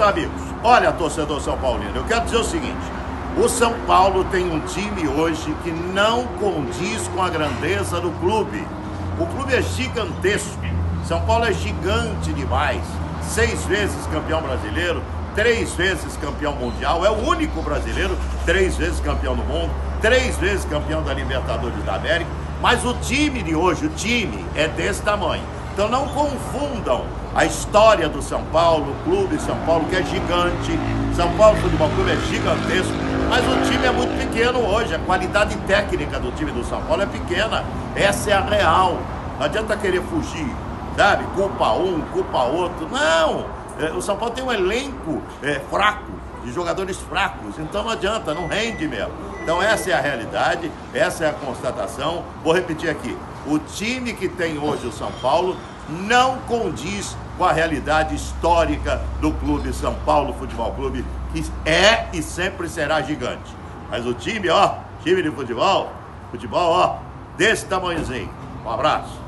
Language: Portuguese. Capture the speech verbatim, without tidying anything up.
amigos, olha, torcedor São Paulino, eu quero dizer o seguinte: o São Paulo tem um time hoje que não condiz com a grandeza do clube. O clube é gigantesco. São Paulo é gigante demais. Seis vezes campeão brasileiro, três vezes campeão mundial, é o único brasileiro, três vezes campeão do mundo, três vezes campeão da Libertadores da América. Mas o time de hoje, o time é desse tamanho. Então não confundam a história do São Paulo, o clube São Paulo, que é gigante. São Paulo Futebol Clube é gigantesco, mas o time é muito pequeno hoje. A qualidade técnica do time do São Paulo é pequena. Essa é a real. Não adianta querer fugir, sabe? Culpa um, culpa outro. Não! O São Paulo tem um elenco é, fraco, de jogadores fracos. Então não adianta, não rende mesmo. Então essa é a realidade, essa é a constatação. Vou repetir aqui: o time que tem hoje o São Paulo não condiz com a realidade histórica do clube São Paulo Futebol Clube, que é e sempre será gigante. Mas o time, ó, time de futebol, futebol, ó, desse tamanhozinho. Um abraço.